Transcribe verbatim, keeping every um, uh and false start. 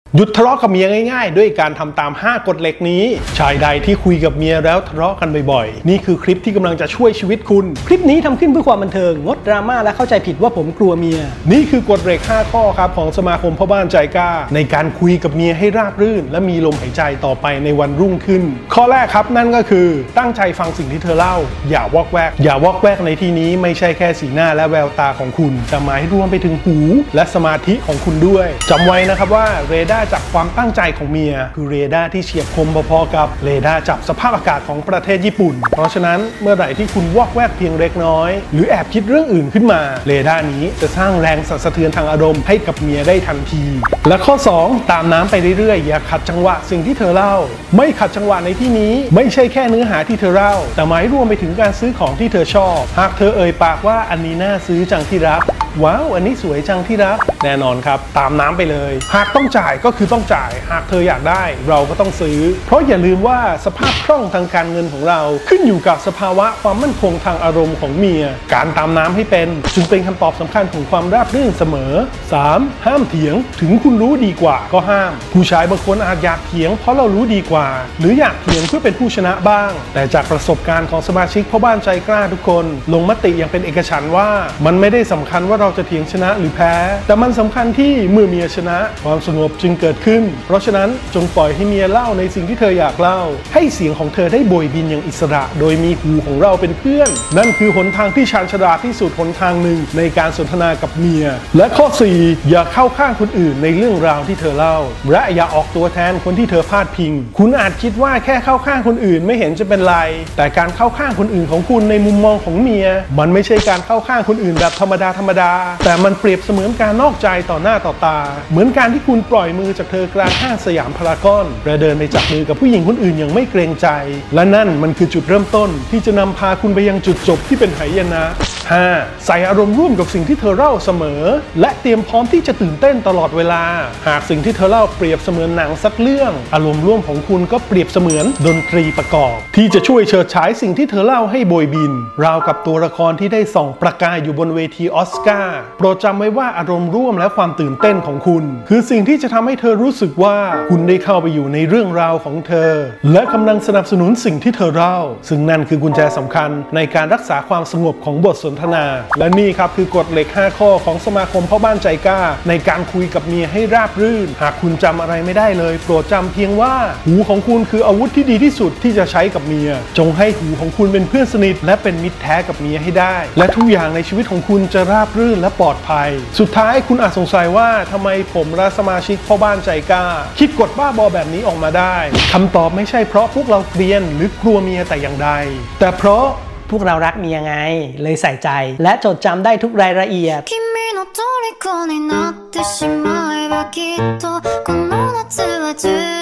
หยุดทะเลาะกับเมียง่ายๆด้วยการทำตามห้ากฎเหล็กนี้ชายใดที่คุยกับเมียแล้วทะเลาะกันบ่อยๆนี่คือคลิปที่กำลังจะช่วยชีวิตคุณคลิปนี้ทำขึ้นเพื่อความบันเทิงงดดราม่าและเข้าใจผิดว่าผมกลัวเมียนี่คือกฎเหล็กห้าข้อครับของสมาคมพ่อบ้านใจกล้าในการคุยกับเมียให้ราบรื่นและมีลมหายใจต่อไปในวันรุ่งขึ้นข้อแรกครับนั่นก็คือตั้งใจฟังสิ่งที่เธอเล่าอย่าวอกแวกอย่าวอกแวกในที่นี้ไม่ใช่แค่สีหน้าและแววตาของคุณแต่หมายรวมไปถึงหูและสมาธิของคุณด้วยจำไว้นะครับว่าเรดาร์จับความตั้งใจของเมียคือเรดาร์ที่เฉียบคมพอๆกับเรดาร์จับสภาพอากาศของประเทศญี่ปุ่นเพราะฉะนั้นเมื่อไหร่ที่คุณวอกแวกเพียงเล็กน้อยหรือแอบคิดเรื่องอื่นขึ้นมาเรดาร์นี้จะสร้างแรงสั่นสะเทือนทางอารมณ์ให้กับเมียได้ทันทีและข้อสองตามน้ำไปเรื่อยๆอย่าขัดจังหวะสิ่งที่เธอเล่าไม่ขัดจังหวะในที่นี้ไม่ใช่แค่เนื้อหาที่เธอเล่าแต่หมายรวมไปถึงการซื้อของที่เธอชอบหากเธอเอ่ยปากว่าอันนี้น่าซื้อจังที่รักว้าวอันนี้สวยจังที่รักแน่นอนครับตามน้ำไปเลยหากต้องจ่ายก็คือต้องจ่ายหากเธออยากได้เราก็ต้องซื้อเพราะอย่าลืมว่าสภาพคล่องทางการเงินของเราขึ้นอยู่กับสภาวะความมั่นคงทางอารมณ์ของเมียการตามน้ำให้เป็นจึงเป็นคำตอบสำคัญของความราบรื่นเสมอ สาม ห้ามเถียงถึงคุณรู้ดีกว่าก็ห้ามผู้ชายบางคนอาจอยากเถียงเพราะเรารู้ดีกว่าหรืออยากเถียงเพื่อเป็นผู้ชนะบ้างแต่จากประสบการณ์ของสมาชิกพ่อบ้านใจกล้าทุกคนลงมติอย่างเป็นเอกฉันท์ว่ามันไม่ได้สำคัญว่าเราจะเถียงชนะหรือแพ้แต่มันสำคัญที่เมื่อเมียชนะความสงบจึงเกิดขึ้นเพราะฉะนั้นจงปล่อยให้เมียเล่าในสิ่งที่เธออยากเล่าให้เสียงของเธอได้โบยบินอย่างอิสระโดยมีหูของเราเป็นเพื่อนนั่นคือหนทางที่ชาญฉลาดที่สุดหนทางหนึ่งในการสนทนากับเมียและข้อสี่อย่าเข้าข้างคนอื่นในเรื่องราวที่เธอเล่าและอย่าออกตัวแทนคนที่เธอพาดพิงคุณอาจคิดว่าแค่เข้าข้างคนอื่นไม่เห็นจะเป็นไรแต่การเข้าข้างคนอื่นของคุณในมุมมองของเมียมันไม่ใช่การเข้าข้างคนอื่นแบบธรรมดาธรรมดาแต่มันเปรียบเสมือนการนอกใจต่อหน้าต่อตาเหมือนการที่คุณปล่อยมือจากเธอกลางห้างสยามพารากอนและเดินไปจับมือกับผู้หญิงคนอื่นอย่างไม่เกรงใจและนั่นมันคือจุดเริ่มต้นที่จะนำพาคุณไปยังจุดจบที่เป็นหายนะ ห้า ใส่อารมณ์ร่วมกับสิ่งที่เธอเล่าเสมอและเตรียมพร้อมที่จะตื่นเต้นตลอดเวลาหากสิ่งที่เธอเล่าเปรียบเสมือนหนังสักเรื่องอารมณ์ร่วมของคุณก็เปรียบเสมือนดนตรีประกอบที่จะช่วยเฉิดฉายสิ่งที่เธอเล่าให้โบยบินราวกับตัวละครที่ได้ส่องประกายอยู่บนเวทีออสการ์โปรดจำไว้ว่าอารมณ์ร่วมและความตื่นเต้นของคุณคือสิ่งที่จะทำให้เธอรู้สึกว่าคุณได้เข้าไปอยู่ในเรื่องราวของเธอและกำลังสนับสนุนสิ่งที่เธอเล่าซึ่งนั่นคือกุญแจสำคัญในการรักษาความสงบของบทสนทนาและนี่ครับคือกฎเหล็กห้าข้อของสมาคมพ่อบ้านใจกล้าในการคุยกับเมียให้ราบรื่นหากคุณจำอะไรไม่ได้เลยโปรดจำเพียงว่าหูของคุณคืออาวุธที่ดีที่สุดที่จะใช้กับเมียจงให้หูของคุณเป็นเพื่อนสนิทและเป็นมิตรแท้กับเมียให้ได้และทุกอย่างในชีวิตของคุณจะราบรื่นและปลอดภัยสุดท้ายคุณอาจสงสัยว่าทำไมผมและสมาชิกพ่อบ้านใจกล้าคิดกฎบ้าบอแบบนี้ออกมาได้คำตอบไม่ใช่เพราะพวกเราเกลียดหรือกลัวเมียแต่อย่างใดแต่เพราะพวกเรารักเมียไงเลยใส่ใจและจดจำได้ทุกรายละเอียด君の虜になってしまえばきっとこの夏は充